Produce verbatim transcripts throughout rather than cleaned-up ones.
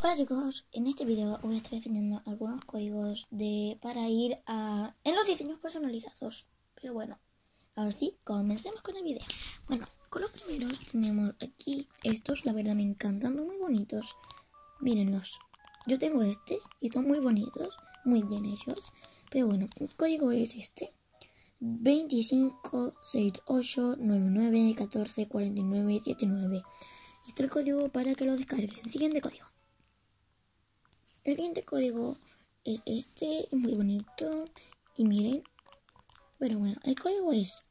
Hola chicos, en este video os voy a estar enseñando algunos códigos de para ir a en los diseños personalizados. Pero bueno, ahora sí, comencemos con el video. Bueno, con los primeros tenemos aquí estos, la verdad me encantan, son muy bonitos. Mírenlos, yo tengo este y son muy bonitos, muy bien hechos. Pero bueno, el código es este: veinticinco sesenta y ocho noventa y nueve catorce cuarenta y nueve setenta y nueve. Este es el código para que lo descarguen. Siguiente código. El siguiente código es este, muy bonito. Y miren, pero bueno, el código es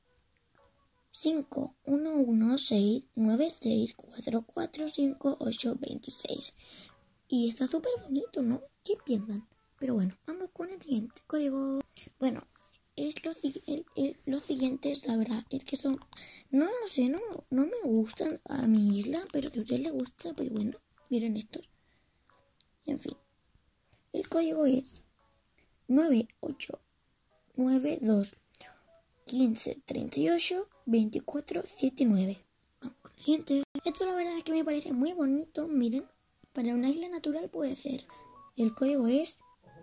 cinco uno uno seis nueve seis cuatro cuatro cinco ocho dos seis. Y está súper bonito, ¿no? ¿Qué piensan? Pero bueno, vamos con el siguiente código. Bueno, es los, el, el, los siguientes, la verdad, es que son... No, no sé, no, no me gustan a mi isla, pero si a ustedes les gusta, pues bueno, miren estos. En fin. El código es nueve ocho nueve dos uno cinco tres ocho dos cuatro siete nueve. Vamos con el siguiente. Esto la verdad es que me parece muy bonito. Miren, para una isla natural puede ser. El código es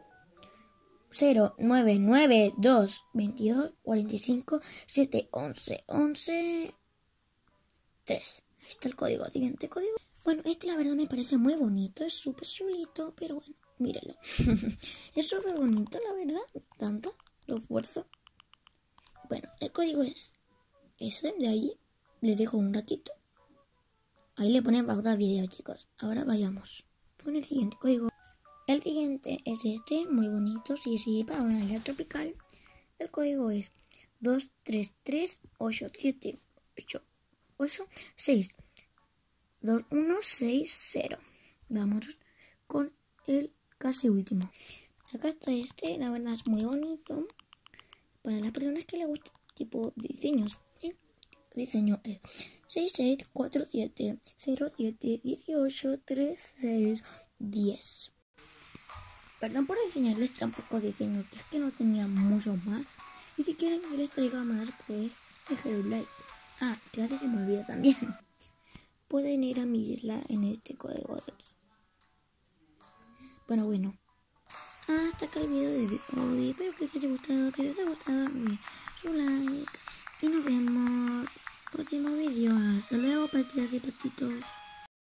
cero nueve nueve dos veintidós cuarenta y cinco siete once once tres. Ahí está el código. Siguiente código. Bueno, este la verdad me parece muy bonito. Es súper chulito, pero bueno. Mírenlo. Es súper bonito, la verdad. Me encanta. Lo esfuerzo. Bueno, el código es ese de ahí. Les dejo un ratito. Ahí le ponen pausa al video, chicos. Ahora vayamos con el siguiente código. El siguiente es este. Muy bonito. Sí, sí, para una isla tropical. El código es dos tres tres ocho siete ocho ocho seis dos uno seis cero. Vamos con el casi último. Acá está este, la verdad es muy bonito. Para las personas que les gustan tipo diseños, ¿sí? El diseño es seis seis cuatro siete cero siete dieciocho treinta y seis diez. Perdón por enseñarles tan pocos diseños, es que no tenía muchos más. Y si quieren que les traiga más, pues dejen un like. Ah, casi se me olvida también. Pueden ir a mi isla en este código de aquí. Bueno, bueno. Hasta acá el video de hoy. Espero que les haya gustado, que les haya gustado su like. Y nos vemos en el próximo video. Hasta luego, patitas y patitos.